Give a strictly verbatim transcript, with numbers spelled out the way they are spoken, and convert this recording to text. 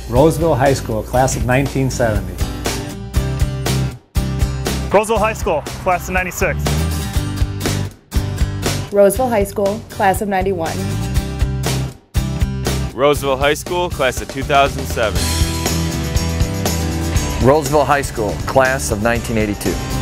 Roseville High School, class of nineteen seventy. Roseville High School, class of ninety-six. Roseville High School, class of ninety-one. Roseville High School, class of two thousand seven. Roseville High School, class of nineteen eighty-two.